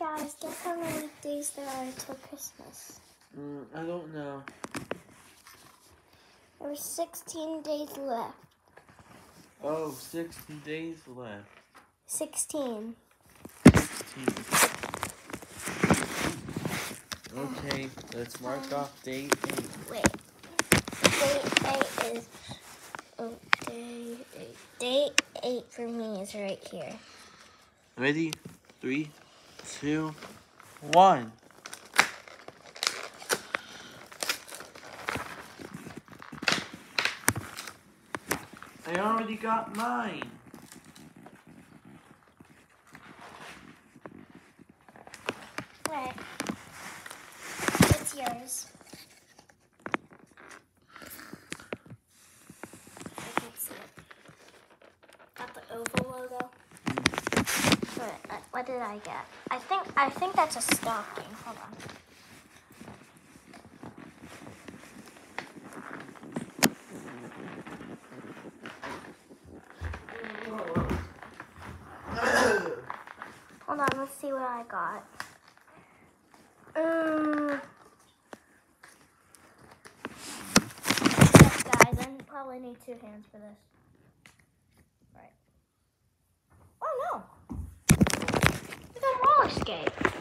Guys, guess how many days there are until Christmas? I don't know. There's 16 days left. Oh, 60 days left. 16. 16. Okay, let's mark off day 8. Wait. Day 8 is... Oh, day 8. Day 8 for me is right here. Ready? 3, 2, 1. I already got mine. Alright. It's yours. I can't see it. Got the oval logo. What did I get? I think that's a stocking. Hold on. Hold on, let's see what I got. Yes, guys, I probably need 2 hands for this. Right. Oh no! I got a roller skate.